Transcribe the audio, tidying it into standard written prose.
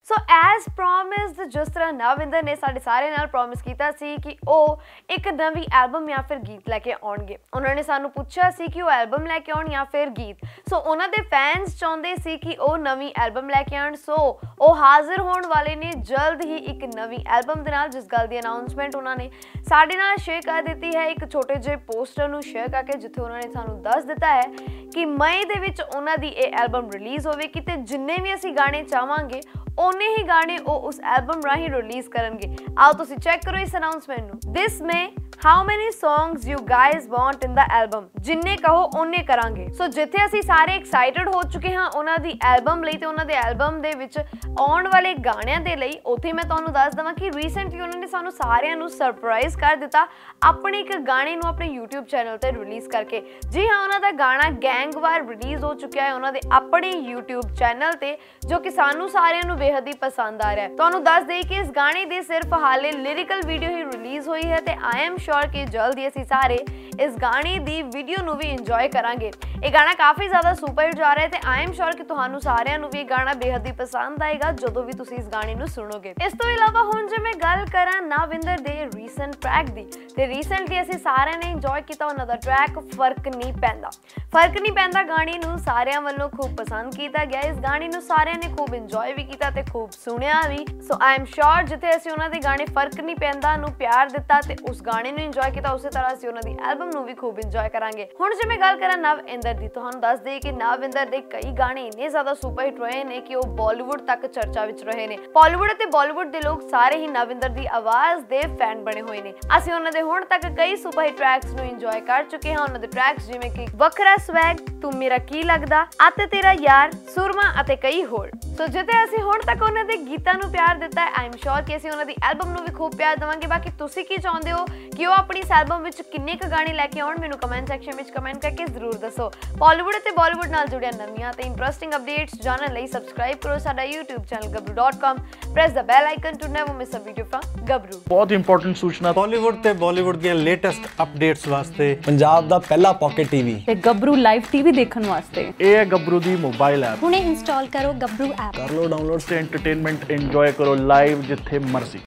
So as promised जिस तरह नविंदर ने साडे सारे नाल प्रॉमिस कीता सी कि ਉਹ एक नवी एल्बम या फिर गीत लैके आउणगे। उन्होंने सानू पुछया सी कि ਉਹ एल्बम लैके आउण या फिर गीत। सो उन्हां दे फैंस चाहुंदे सी कि ਉਹ नवी एल्बम लैके आउण। सो ਉਹ हाजिर होण वाले ने जल्द ही एक नवी एल्बम दे नाल, जिस गल दी अनाउंसमेंट उन्होंने साडे नाल शेयर कर दी है एक छोटे जे पोस्टर नू शेयर करके, जिथे उन्होंने सानू दस दिता है कि मई दे विच उन्हां दी ये एल्बम रिलीज़ होवेगी ते जिन्ने भी असीं गाने चाहांगे उन्ने ही गाने वो उस एल्बम राही रिलीज करेंगे। आओ तुसी चेक करो इस अनाउंसमेंट नू। This man how many songs you guys want in the album, जिन्ने कहो उन्ने करांगे। सो जिथे असीं सारे एक्साइटेड हो चुके हाँ उन्हां दी एल्बम लई ते उन्हां दे एल्बम दे विच आउण वाले गाणियां दे लई, उत्थे मैं तुहानू दस दवां कि रीसेंटली उन्होंने ने सानू सारियां नू सरप्राइज कर दिता अपने एक गाने नू अपने यूट्यूब चैनल ते रिलीज करके। जी हाँ, उन्हां दा गाना गैंगवार रिलीज हो चुका है उन्हां दे अपने यूट्यूब चैनल ते, जो कि सानू सारियां नू बेहद ही पसंद आ रहा है। तुहानू दस दे कि इस गाने दी सिर्फ हाले लिरिकल वीडियो ही रिलीज हुई है ते आई एम श्योर कि जल्द ही असीं सारे इस गाने दी वीडियो नू भी इंजॉय करांगे। ये गाना काफ़ी ज़्यादा सुपरहिट जा रहा है ते आई एम श्योर कि तुहानू सारियां नू भी गाना बेहद ही पसंद आएगा जदों भी तुसीं इस गाने नू सुनोगे। इस तो इलावा हुण जे मैं गल करां नविंदर दे रीसेंट ट्रैक दी, ते रीसेंटली असीं सारियां ने इंजॉय कीता उन्हां दा ट्रैक फर्क नहीं पैंदा। फर्क नहीं पैंदा गाने नू सारियां वल्लों खूब पसंद कीता गया। इस गाने नू सारियां ने खूब इंजॉय भी कीता ते खूब सुनिया भी। सो आई एम श्योर जिथे असीं उन्हां दे गाने फर्क नहीं पैंदा नू प्यार दिता ते उस गाने नू इंजॉय कीता, उसे तरह असीं उन्हां दी एल्बम नू भी खूब इंजॉय करांगे। हुण जे मैं गल करां नविंदर दी, तुहानू दस दे कि नविंदर दे कई गाने इन्ने ज़्यादा सुपरहिट रहे ने कि वो बॉलीवुड तक चर्चा विच रहे ने। बॉलीवुड ते बॉलीवुड दे लोग सारे ही नविंदर दी आवाज़ दे फैन बने हुए ने। असीं उन्हां दे हुण तक कई सुपरहिट ट्रैक्स नू इंजॉय कर चुके हां। उन्हां दे ट्रैक्स जिवें कि वखरा स्वैग, तू मेरा की लगदा, अते तेरा यार, सुरमा अते कई होर। सो जिथे असीं हुण तक उन्हां दे गीतां नू प्यार दिता है, आई एम श्योर कि असीं उन्हां दी एल्बम नू भी खूब प्यार देवांगे। बाकी तुसीं की चाहुंदे हो कि वो अपनी इस एल्बम विच किन्ने क गाने लैके आउण, मैनूं कमेंट सैक्शन विच कमेंट करके जरूर दसो। बॉलीवुड ते बॉलीवुड नाल जुड़िया नवीआं ते इंटरेस्टिंग अपडेट्स जानन लई सबसक्राइब करो साडा YouTube channel gabru.com। Press the bell icon to never miss a video from Gabru. बहुत इंपॉर्टेंट सूचना बॉलीवुड ते बॉलीवुड ਦੀਆਂ ਲੇਟੈਸਟ ਅਪਡੇਟਸ ਵਾਸਤੇ ਪੰਜਾਬ ਦਾ ਪਹਿਲਾ ਪॉकेट टीवी ਤੇ ਗਬਰੂ ਲਾਈਵ ਟੀਵੀ ਦੇਖਣ ਵਾਸਤੇ ਇਹ ਹੈ ਗੱਭਰੂ ਦੀ ਮੋਬਾਈਲ ਐਪ। ਹੁਣੇ ਇੰਸਟਾਲ ਕਰੋ ਗੱਭਰੂ ਐਪ। ਕਰ ਲਓ ਡਾਊਨਲੋਡ ਤੇ ਐਂਟਰਟੇਨਮੈਂਟ ਇੰਜੋਏ ਕਰੋ ਲਾਈਵ ਜਿੱਥੇ ਮਰਜ਼ੀ।